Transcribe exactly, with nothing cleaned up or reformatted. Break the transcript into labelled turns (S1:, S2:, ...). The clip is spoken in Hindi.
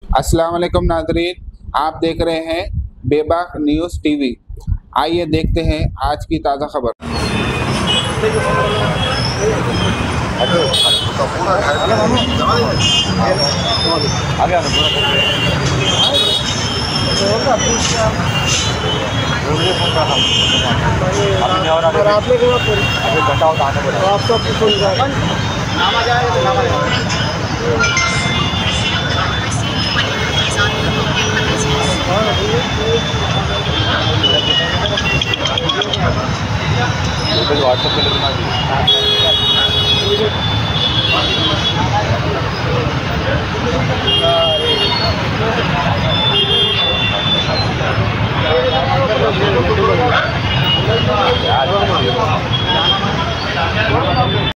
S1: अस्सलाम वालेकुम नाज़रीन, आप देख रहे हैं बेबाक न्यूज़ टीवी। आइए देखते हैं आज की ताज़ा खबर।
S2: आपने